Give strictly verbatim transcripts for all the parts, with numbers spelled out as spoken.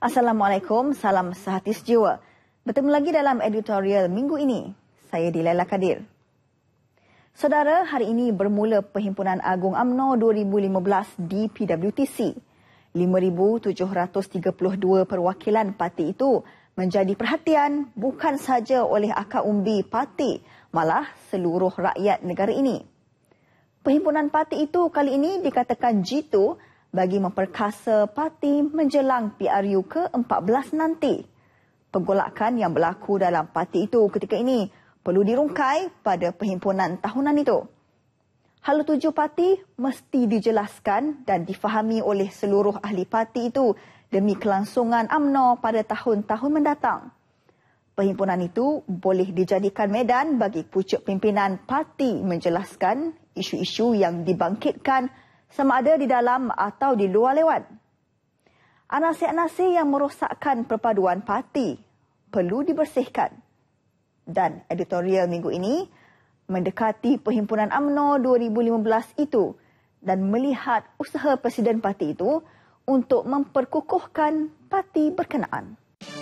Assalamualaikum, salam sehati sejiwa. Bertemu lagi dalam editorial minggu ini. Saya Dilaila Kadir. Saudara, hari ini bermula Perhimpunan Agung UMNO dua ribu lima belas di P W T C. lima ribu tujuh ratus tiga puluh dua perwakilan parti itu menjadi perhatian bukan sahaja oleh akar umbi parti, malah seluruh rakyat negara ini. Perhimpunan parti itu kali ini dikatakan jitu bagi memperkasa parti menjelang P R U ke empat belas nanti. Pergolakan yang berlaku dalam parti itu ketika ini perlu dirungkai pada perhimpunan tahunan itu. Hal tuju parti mesti dijelaskan dan difahami oleh seluruh ahli parti itu demi kelangsungan UMNO pada tahun-tahun mendatang. Perhimpunan itu boleh dijadikan medan bagi pucuk pimpinan parti menjelaskan isu-isu yang dibangkitkan sama ada di dalam atau di luar lewat. Anasir-anasir yang merosakkan perpaduan parti perlu dibersihkan. Dan editorial minggu ini mendekati Perhimpunan UMNO dua ribu lima belas itu dan melihat usaha Presiden parti itu untuk memperkukuhkan parti berkenaan.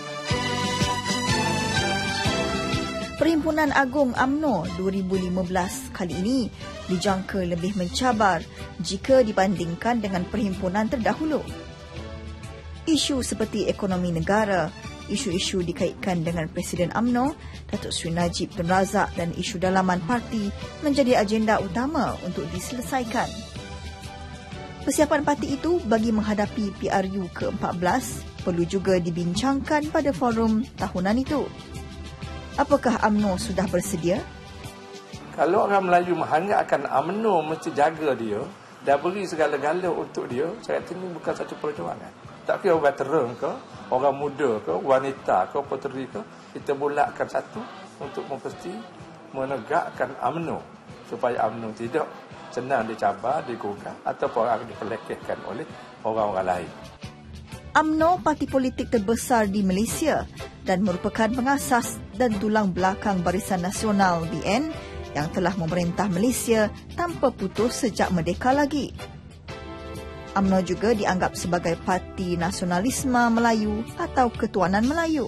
Perhimpunan Agung UMNO dua ribu lima belas kali ini dijangka lebih mencabar jika dibandingkan dengan perhimpunan terdahulu. Isu seperti ekonomi negara, isu-isu dikaitkan dengan Presiden UMNO, Datuk Seri Najib Tun Razak dan isu dalaman parti menjadi agenda utama untuk diselesaikan. Persiapan parti itu bagi menghadapi P R U ke empat belas perlu juga dibincangkan pada forum tahunan itu. Apakah UMNO sudah bersedia? Kalau orang Melayu mengharapkan UMNO mesti jaga dia, dah beri segala-gala untuk dia, saya kata ini bukan satu perjuangan. Tak kira orang veteran ke, orang muda ke, wanita ke, puteri ke, kita bulatkan satu untuk mesti menegakkan UMNO supaya UMNO tidak senang dicabar, digugat ataupun orang diperlekehkan oleh orang-orang lain. UMNO parti politik terbesar di Malaysia dan merupakan pengasas dan tulang belakang Barisan Nasional B N yang telah memerintah Malaysia tanpa putus sejak merdeka lagi. UMNO juga dianggap sebagai Parti Nasionalisme Melayu atau Ketuanan Melayu.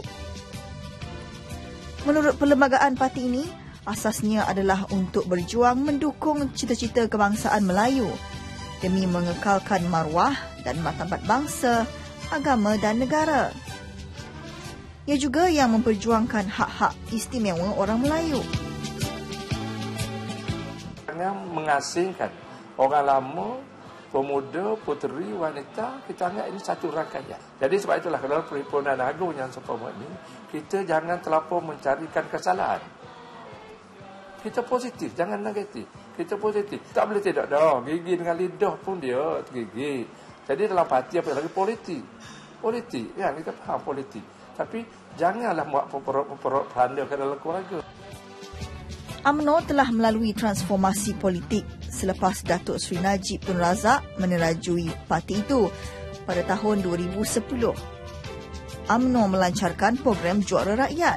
Menurut perlembagaan parti ini, asasnya adalah untuk berjuang mendukung cita-cita kebangsaan Melayu demi mengekalkan maruah dan martabat bangsa, agama dan negara. Ia juga yang memperjuangkan hak-hak istimewa orang Melayu. Jangan mengasingkan orang lama, pemuda, puteri, wanita, kita anggap ini satu rangkaian. Jadi sebab itulah dalam Perhimpunan Agung yang seumpama ini, kita jangan terlampau mencarikan kesalahan. Kita positif, jangan negatif. Kita positif. Tak boleh tidak dah. Gigi dengan lidah pun dia gigi. Jadi dalam parti apa lagi politik. Politik, kan? Kita faham politik. Tapi janganlah buat perut-perut pelanda ke dalam keluarga. UMNO telah melalui transformasi politik selepas Datuk Seri Najib Tun Razak menerajui parti itu pada tahun dua ribu sepuluh. UMNO melancarkan program Juara Rakyat.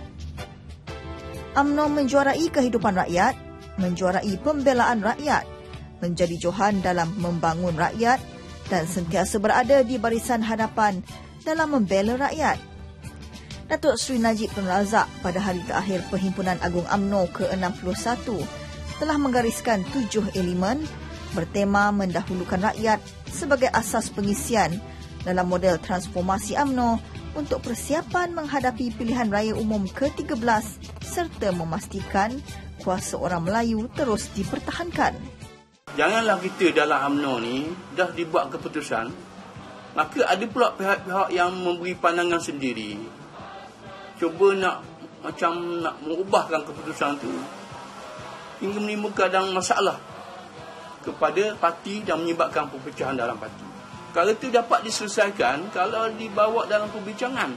UMNO menjuarai kehidupan rakyat, menjuarai pembelaan rakyat, menjadi johan dalam membangun rakyat dan sentiasa berada di barisan hadapan dalam membela rakyat. Datuk Seri Najib Tun Razak pada hari terakhir Perhimpunan Agung UMNO ke enam puluh satu telah menggariskan tujuh elemen bertema mendahulukan rakyat sebagai asas pengisian dalam model transformasi UMNO untuk persiapan menghadapi pilihan raya umum ke tiga belas serta memastikan kuasa orang Melayu terus dipertahankan. Janganlah kita dalam UMNO ni dah dibuat keputusan, maka ada pula pihak-pihak yang memberi pandangan sendiri. Cuba nak macam nak mengubahkan keputusan tu hingga menimbulkan masalah kepada parti dan menyebabkan perpecahan dalam parti. Kalau itu dapat diselesaikan kalau dibawa dalam perbincangan.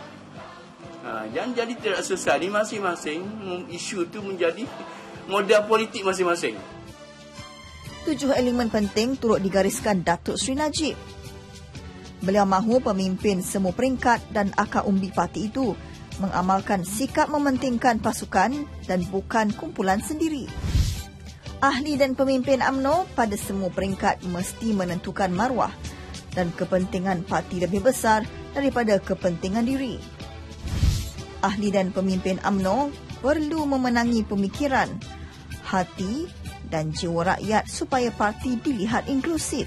Ha, dan jadi tidak selesai di masing-masing isu itu menjadi modal politik masing-masing. Tujuh elemen penting turut digariskan Datuk Seri Najib. Beliau mahu pemimpin semua peringkat dan akar umbi parti itu mengamalkan sikap mementingkan pasukan dan bukan kumpulan sendiri. Ahli dan pemimpin UMNO pada semua peringkat mesti menentukan maruah dan kepentingan parti lebih besar daripada kepentingan diri. Ahli dan pemimpin U M N O perlu memenangi pemikiran, hati dan jiwa rakyat supaya parti dilihat inklusif.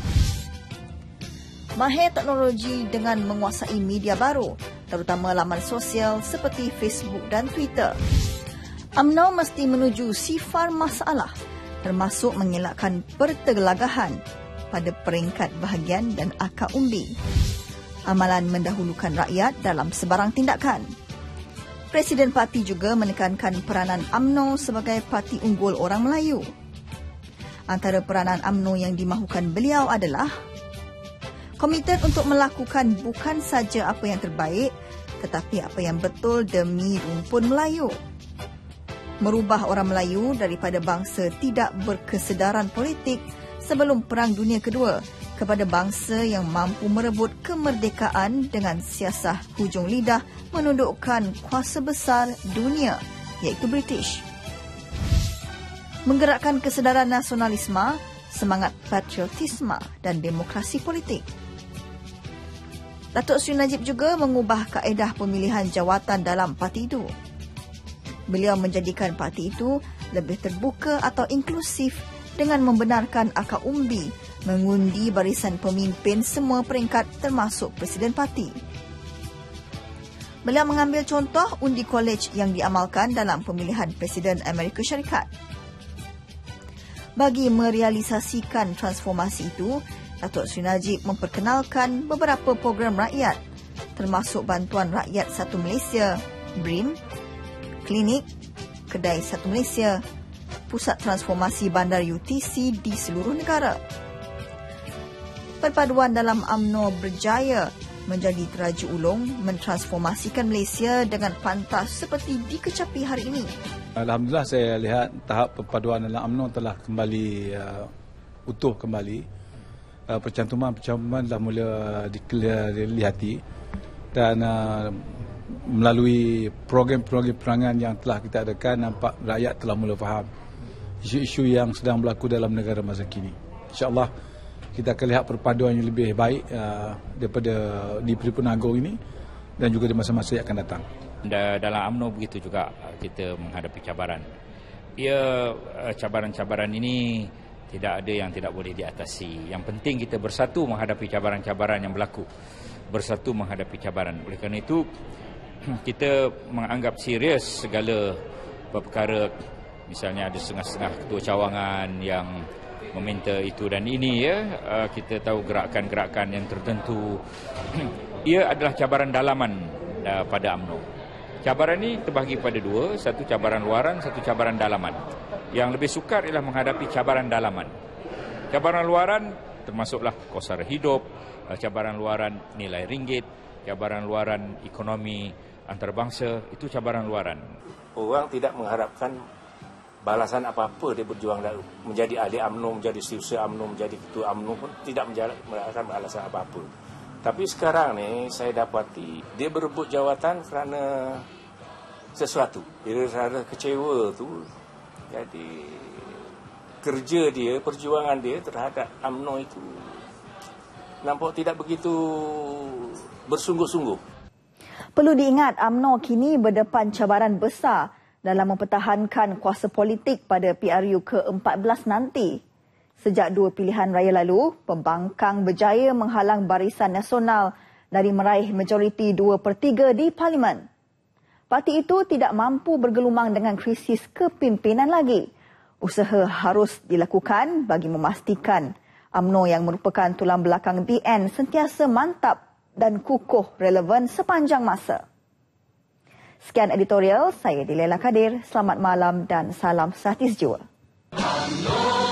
Mahir teknologi dengan menguasai media baru, terutama laman sosial seperti Facebook dan Twitter. U M N O mesti menuju sifar masalah, termasuk mengelakkan pertelagahan pada peringkat bahagian dan akar umbi. Amalan mendahulukan rakyat dalam sebarang tindakan. Presiden parti juga menekankan peranan U M N O sebagai parti unggul orang Melayu. Antara peranan U M N O yang dimahukan beliau adalah komited untuk melakukan bukan saja apa yang terbaik, tetapi apa yang betul demi rumpun Melayu. Merubah orang Melayu daripada bangsa tidak berkesedaran politik sebelum Perang Dunia Kedua kepada bangsa yang mampu merebut kemerdekaan dengan siasah hujung lidah menundukkan kuasa besar dunia, iaitu British. Menggerakkan kesedaran nasionalisme, semangat patriotisme dan demokrasi politik. Datuk Seri Najib juga mengubah kaedah pemilihan jawatan dalam parti itu. Beliau menjadikan parti itu lebih terbuka atau inklusif dengan membenarkan akar umbi mengundi barisan pemimpin semua peringkat termasuk Presiden Parti. Beliau mengambil contoh undi kolej yang diamalkan dalam pemilihan Presiden Amerika Syarikat. Bagi merealisasikan transformasi itu, Datuk Seri Najib memperkenalkan beberapa program rakyat, termasuk Bantuan Rakyat Satu Malaysia, B R I M, Klinik, Kedai Satu Malaysia, Pusat Transformasi Bandar U T C di seluruh negara. Perpaduan dalam U M N O berjaya menjadi teraju ulung mentransformasikan Malaysia dengan pantas seperti dikecapi hari ini. Alhamdulillah saya lihat tahap perpaduan dalam U M N O telah kembali uh, utuh kembali. Uh, percantuman-percantuman dah mula dilihati dan uh, melalui program-program perangan yang telah kita adakan, nampak rakyat telah mula faham isu-isu yang sedang berlaku dalam negara masa kini. InsyaAllah kita akan lihat perpaduan yang lebih baik uh, daripada di Perhimpunan Agong ini dan juga di masa-masa yang akan datang. Dalam U M N O begitu juga kita menghadapi cabaran. Ya, cabaran-cabaran ini tidak ada yang tidak boleh diatasi. Yang penting kita bersatu menghadapi cabaran-cabaran yang berlaku. Bersatu menghadapi cabaran. Oleh kerana itu, kita menganggap serius segala perkara. Misalnya ada setengah-setengah ketua cawangan yang meminta itu dan ini, ya. Kita tahu gerakan-gerakan yang tertentu. Ia adalah cabaran dalaman pada U M N O. Cabaran ini terbahagi pada dua, satu cabaran luaran, satu cabaran dalaman. Yang lebih sukar ialah menghadapi cabaran dalaman. Cabaran luaran termasuklah kos sara hidup, cabaran luaran nilai ringgit, cabaran luaran ekonomi antarabangsa, itu cabaran luaran. Orang tidak mengharapkan balasan apa-apa dia berjuang menjadi ahli U M N O, menjadi setiausaha U M N O, menjadi ketua U M N O pun tidak mengharapkan balasan apa-apa. Tapi sekarang ni saya dapati dia berebut jawatan kerana sesuatu. Dia rasa kecewa tu. Jadi kerja dia, perjuangan dia terhadap U M N O itu nampak tidak begitu bersungguh-sungguh. Perlu diingat U M N O kini berdepan cabaran besar dalam mempertahankan kuasa politik pada P R U ke empat belas nanti. Sejak dua pilihan raya lalu, pembangkang berjaya menghalang Barisan Nasional dari meraih majoriti dua per tiga di Parlimen. Parti itu tidak mampu bergelumang dengan krisis kepimpinan lagi. Usaha harus dilakukan bagi memastikan U M N O yang merupakan tulang belakang B N sentiasa mantap dan kukuh relevan sepanjang masa. Sekian editorial, saya Dilela Kadir. Selamat malam dan salam sejahtera.